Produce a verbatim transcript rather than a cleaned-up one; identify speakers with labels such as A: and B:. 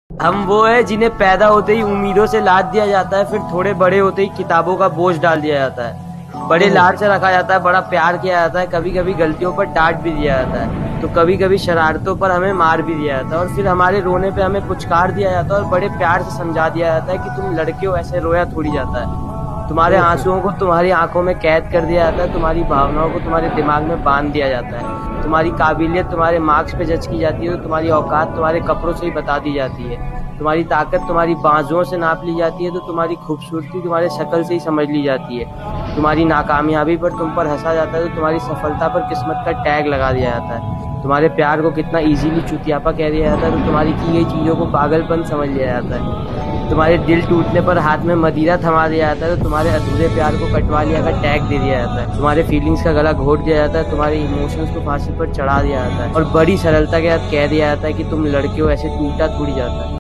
A: हम वो है जिन्हें पैदा होते ही उम्मीदों से लाद दिया जाता है, फिर थोड़े बड़े होते ही किताबों का बोझ डाल दिया जाता है। बड़े लाड से रखा जाता है, बड़ा प्यार किया जाता है, कभी कभी गलतियों पर डांट भी दिया जाता है, तो कभी कभी शरारतों पर हमें मार भी दिया जाता है, और फिर हमारे रोने पे हमें पुचकार दिया जाता है और बड़े प्यार से समझा दिया जाता है कि तुम लड़के हो, ऐसे रोया थोड़ी जाता है। तुम्हारे आंसुओं को तुम्हारी आंखों में कैद कर दिया जाता है, तुम्हारी भावनाओं को तुम्हारे दिमाग में बांध दिया जाता है, तुम्हारी काबिलियत तुम्हारे मार्क्स पे जज की जाती है, तो तुम्हारी औकात तुम्हारे कपड़ों से ही बता दी जाती है, तुम्हारी ताकत तुम्हारी बाजुओं से नाप ली जाती है, तो तुम्हारी खूबसूरती तुम्हारे शक्ल से ही समझ ली जाती है, तुम्हारी नाकामयाबी पर तुम पर हंसा जाता है, तो तुम्हारी सफलता पर किस्मत का टैग लगा दिया जाता है, तुम्हारे प्यार को कितना इजीली चुतियापा कह दिया जाता है, तो तुम्हारी की गई चीज़ों को पागलपन समझ लिया जाता है, तुम्हारे दिल टूटने पर हाथ में मदिरा थमा दिया जाता है, तो तुम्हारे अधूरे प्यार को कटवा लिया का टैग दे दिया जाता है, तुम्हारे फीलिंग्स का गला घोट दिया जाता है, तुम्हारे इमोशंस को फांसी पर चढ़ा दिया जाता है, और बड़ी सरलता के साथ कह दिया जाता है कि तुम लड़के हो, ऐसे टूटा थोड़ी जाता है।